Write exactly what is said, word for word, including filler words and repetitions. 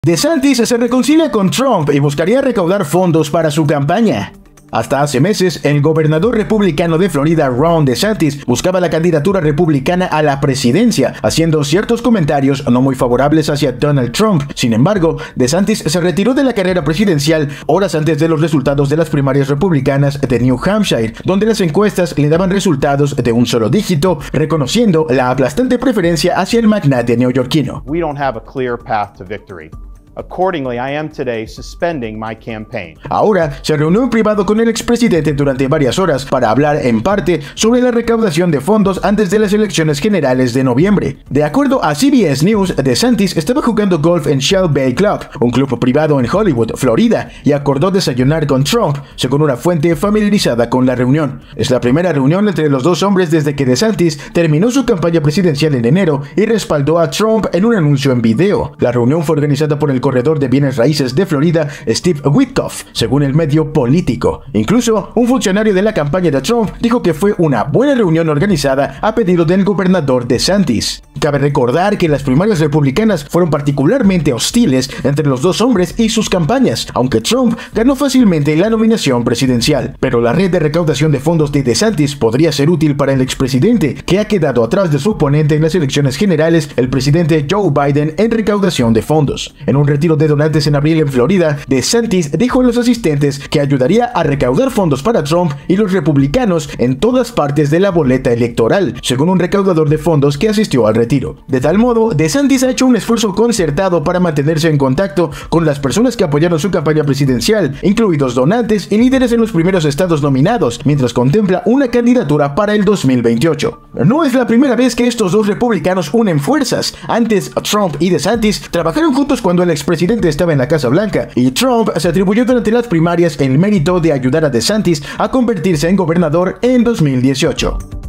DeSantis se reconcilia con Trump y buscaría recaudar fondos para su campaña. Hasta hace meses, el gobernador republicano de Florida, Ron DeSantis, buscaba la candidatura republicana a la presidencia, haciendo ciertos comentarios no muy favorables hacia Donald Trump. Sin embargo, DeSantis se retiró de la carrera presidencial horas antes de los resultados de las primarias republicanas de New Hampshire, donde las encuestas le daban resultados de un solo dígito, reconociendo la aplastante preferencia hacia el magnate neoyorquino. We don't have a clear path to victory. Accordingly, I am today suspending my campaign. Ahora se reunió en privado con el expresidente durante varias horas para hablar en parte sobre la recaudación de fondos antes de las elecciones generales de noviembre. De acuerdo a C B S News, DeSantis estaba jugando golf en Shell Bay Club, un club privado en Hollywood, Florida, y acordó desayunar con Trump, según una fuente familiarizada con la reunión. Es la primera reunión entre los dos hombres desde que DeSantis terminó su campaña presidencial en enero y respaldó a Trump en un anuncio en video. La reunión fue organizada por el corredor de bienes raíces de Florida, Steve Witkoff, según el medio Político. Incluso, un funcionario de la campaña de Trump dijo que fue una buena reunión organizada a pedido del gobernador DeSantis. Cabe recordar que las primarias republicanas fueron particularmente hostiles entre los dos hombres y sus campañas, aunque Trump ganó fácilmente la nominación presidencial. Pero la red de recaudación de fondos de DeSantis podría ser útil para el expresidente, que ha quedado atrás de su oponente en las elecciones generales, el presidente Joe Biden, en recaudación de fondos. En un retiro de donantes en abril en Florida, DeSantis dijo a los asistentes que ayudaría a recaudar fondos para Trump y los republicanos en todas partes de la boleta electoral, según un recaudador de fondos que asistió al retiro. De tal modo, DeSantis ha hecho un esfuerzo concertado para mantenerse en contacto con las personas que apoyaron su campaña presidencial, incluidos donantes y líderes en los primeros estados nominados, mientras contempla una candidatura para el dos mil veintiocho. No es la primera vez que estos dos republicanos unen fuerzas. Antes, Trump y DeSantis trabajaron juntos cuando el expresidente estaba en la Casa Blanca, y Trump se atribuyó durante las primarias el mérito de ayudar a DeSantis a convertirse en gobernador en dos mil dieciocho.